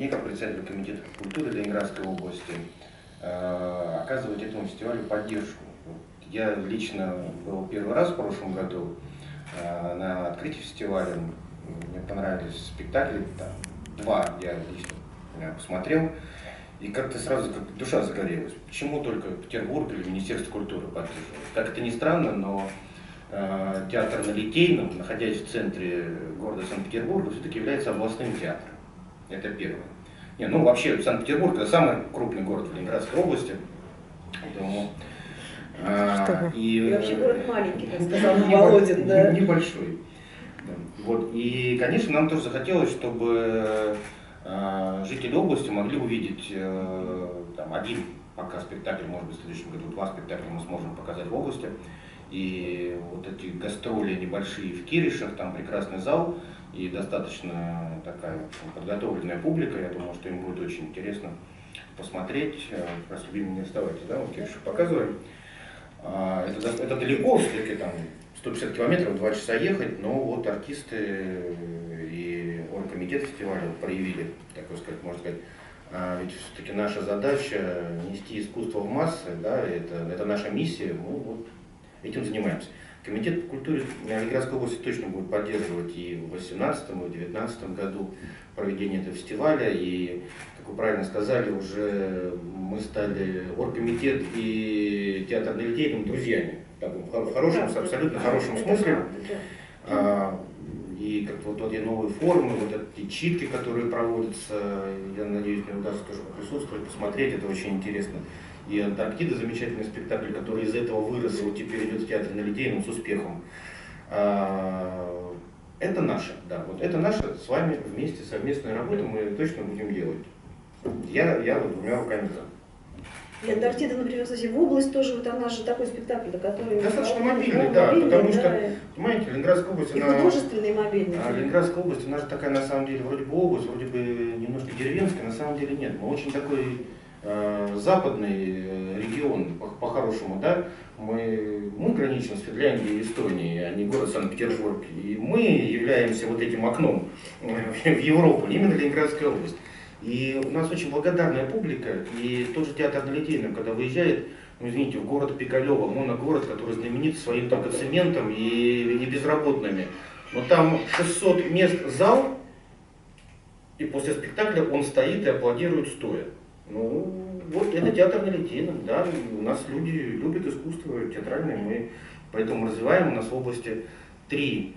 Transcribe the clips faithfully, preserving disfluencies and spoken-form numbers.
мне, как председатель комитета культуры Ленинградской области, оказывать этому фестивалю поддержку. Я лично был первый раз в прошлом году на открытии фестиваля. Мне понравились спектакли, там, два я лично посмотрел, и как-то сразу как душа загорелась. Почему только Петербург или Министерство культуры поддерживает? Как это ни странно, но э, театр на Литейном, находясь в центре города Санкт-Петербурга, все-таки является областным театром. Это первое. Не, ну вообще Санкт-Петербург это самый крупный город в Ленинградской области. Поэтому, а, и, и вообще город маленький, как сказал не, Володин, да? Небольшой. Вот. И, конечно, нам тоже захотелось, чтобы э, жители области могли увидеть э, там, один пока спектакль, может быть, в следующем году два спектакля мы сможем показать в области. И вот эти гастроли небольшие в Киришах, там прекрасный зал и достаточно такая подготовленная публика. Я думаю, что им будет очень интересно посмотреть. Как раз любимые не оставайтесь, да, вот Киришах показываем. Это, это далеко, все-таки там сто пятьдесят километров, два часа ехать, но вот артисты и оргкомитет фестиваля проявили, так сказать, можно сказать, а ведь все-таки наша задача нести искусство в массы, да, это, это наша миссия, мы вот этим занимаемся. Комитет по культуре Ленинградской области точно будет поддерживать и в две тысячи восемнадцатом, и в две тысячи девятнадцатом году проведение этого фестиваля, и, как вы правильно сказали, уже мы стали оргкомитет и театр на Литейном друзьями. В хорошем, в абсолютно хорошем смысле. А, и как вот, вот и новые формы, вот эти читки, которые проводятся, я надеюсь, мне удастся тоже присутствовать, посмотреть, это очень интересно. И Антарктида, замечательный спектакль, который из этого вырос, вот теперь идет в театре на Литейном с успехом. А, это наше, да, вот это наша с вами вместе совместная работа, мы точно будем делать. Я, я вот двумя руками за. И Антарктида, например, кстати, в область тоже, вот она же такой спектакль, который... Достаточно мобильный, да, мобильный, потому да, что, понимаете, Ленинградская область, и она... художественный мобильный. А Ленинградская область, она же такая, на самом деле, вроде бы область, вроде бы немножко деревенская, на самом деле нет. Мы очень такой э, западный регион, по-хорошему, да. Мы, мы граничим с Финляндией и Эстонией, а не город Санкт-Петербург. И мы являемся вот этим окном в Европу, именно Ленинградская область. И у нас очень благодарная публика, и тот же театр на Литейном, когда выезжает, ну извините, в город Пигалево, моногород, который знаменит своим только цементом и, и безработными. Но там шестьсот мест зал, и после спектакля он стоит и аплодирует стоя. Ну, вот это театр на Литейном, да, у нас люди любят искусство театральное, мы поэтому развиваем, у нас в области три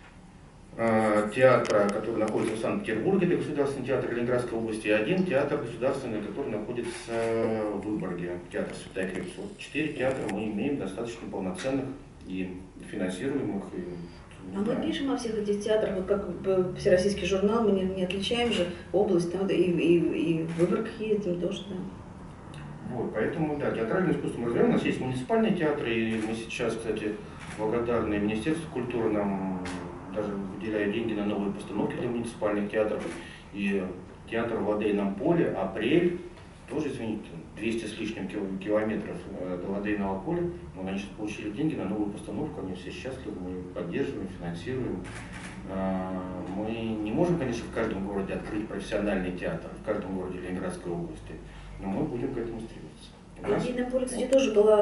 театра, который находится в Санкт-Петербурге, это Государственный театр Ленинградской области, и один театр государственный, который находится в Выборге, театр Святая Крепость. Вот четыре театра мы имеем достаточно полноценных и финансируемых. И, а мы пишем о всех этих театрах, вот как всероссийский журнал, мы не, не отличаем же область, там, и, и, и в Выборг ездим тоже, да. Вот, поэтому, да, театральное искусство мы развиваем. У нас есть муниципальные театры, и мы сейчас, кстати, благодарны Министерству культуры, нам даже выделяют деньги на новые постановки для муниципальных театров. И театр в Лодейном поле, апрель, тоже, извините, двести с лишним километров до Лодейного поля. Но они сейчас получили деньги на новую постановку, они все счастливы, мы поддерживаем, финансируем. Мы не можем, конечно, в каждом городе открыть профессиональный театр, в каждом городе Ленинградской области, но мы будем к этому стремиться. В Лодейном поле, кстати, тоже была